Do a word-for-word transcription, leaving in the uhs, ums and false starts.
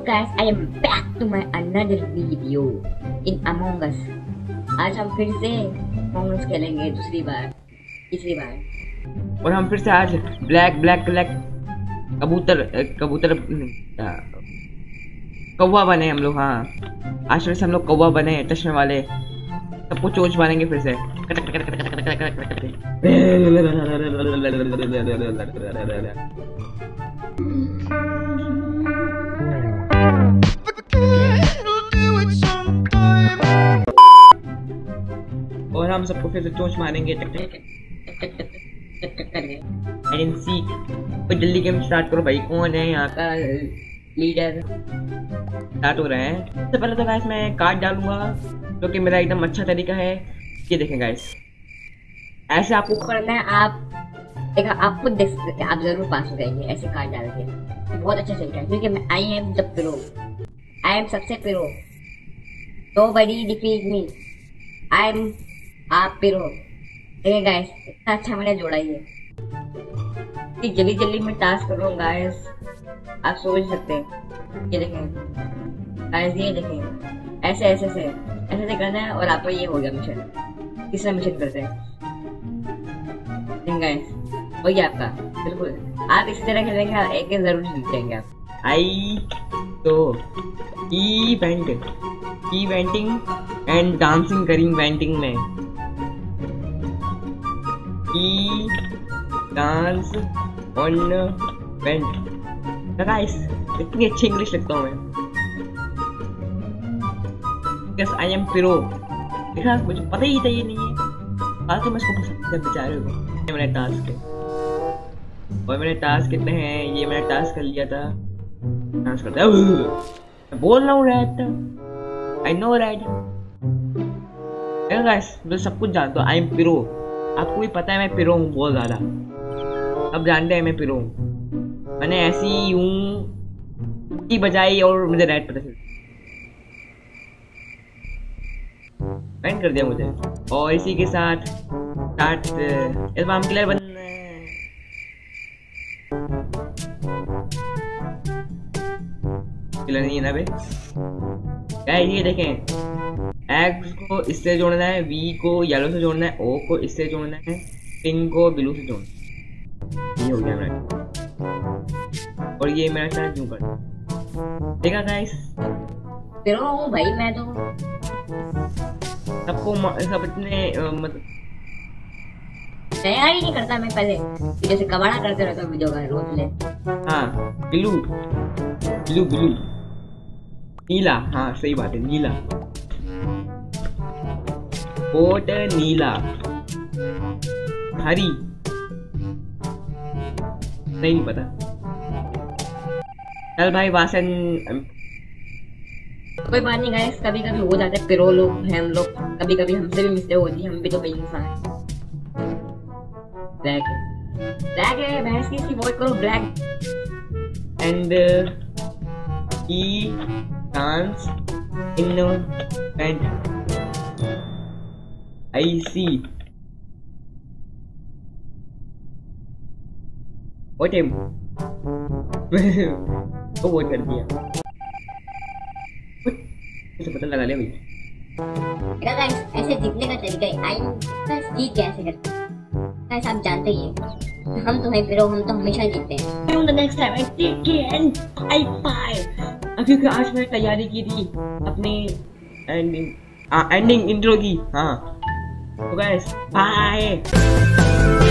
guys, I am back to my another video in Among Us। आज हम फिर से Among Us खेलेंगे दूसरी बार, तीसरी बार। और हम फिर से आज ब्लैक ब्लैक ब्लैक कबूतर कबूतर कौवा बने हम लोग। हाँ, आज फिर से हम लोग कौवा बने, चश्मे वाले, सबको चोच मारेंगे फिर से। और हम सबको फिर से चोंच मारेंगे। जल्दी गेम स्टार्ट करो भाई। कौन है यहाँ का लीडर? स्टार्ट हो रहे हैं। सबसे पहले तो गाइस मैं कार्ड डालूंगा, जो कि मेरा एकदम अच्छा तरीका है। ये देखें गाइस, ऐसे आपको करना है। आप देखा, आप खुद देख सकते हैं, आप जरूर पास हो जाएंगे ऐसे कार्ड डाल के। बहुत अच्छा तरीका है, क्योंकि मैं I am the pro, I am सबसे pro. Nobody defeat me, I am आप प्रो। देखिए गाइस, इतना अच्छा मैंने जोड़ा ही है। जल्दी जल्दी मैं टास्क कर रहा हूँ गाइस, आप सोच सकते हैं। ये देखें गाइस, ये देखें, ऐसे ऐसे से ऐसे से करना है और आपको ये हो गया मिशन। तीसरा मिशन करते हैं गाइस, हो गया आपका। बिल्कुल आप इसी तरह खेलेंगे, एक एक जरूर जीत जाएंगे आप। आई तो event eventing and dancing caring venting में he dance on went. Guys, इतनी अच्छी इंग्लिश लिखता हूँ मैं। Yes, I am pro. देखा, मुझे पता ही था ये नहीं है। आज तो मैं इसको पसंद कर बेचारे को। ये मैंने टास्क है, और मैंने टास्क कितने हैं ये मैंने टास्क कर लिया था। डांस करता है, मैं बोल रहा हूँ right, I know right. Guys, मैं सब कुछ जानता हूँ। I am pro. आपको भी पता है मैं प्रो हूँ बहुत ज्यादा। अब जानते हैं मैं प्रो हूँ। मैंने ऐसी यूं की बजाई और मुझे राइट पता चल बैंड कर दिया मुझे। और इसी के साथ स्टार्ट एल्बम किलर बन किलर नहीं है ना बे। गाइस, ये देखें, एक्स को इससे जोड़ना है, वी को येलो से जोड़ना है, ओ को इससे जोड़ना है, पिंक को ब्लू से जोड़ना है। ये हो गया मेरा। और ये मेरा साथ जूम कर देखा गाइस, प्रो हूँ भाई मैं तो। सबको सब इतने मतलब तैयारी नहीं करता मैं पहले, जैसे कबाड़ा करते रहता हूँ वीडियो का रोज ले। हाँ, ब्लू ब्लू ब्लू नीला। हाँ सही बात है, नीला। कोट नीला, हरी नहीं, नहीं पता। चल भाई वासन, कोई बात नहीं गाइस, कभी कभी हो जाता है। प्रो लोग हैं हम लोग, कभी कभी हमसे भी मिस्टेक होती है। हम भी तो भाई इंसान हैं। ब्लैक है, ब्लैक है, भैंस की इसकी वोट करो black. And he dance in and I see what him वो वोट कर दिया। मुझे पता लगा लिया भाई। गाइस, ऐसे जीतने का तरीका है। आई बस जीत कैसे करते हैं गाइस, आप जानते ही हैं। हम तो है प्रो, हम तो हमेशा जीतते हैं। The next time I take and I five. क्योंकि आज मैंने तैयारी की थी अपनी एंडिंग हाँ एंडिंग इंट्रो की। हाँ तो गाइस बाय।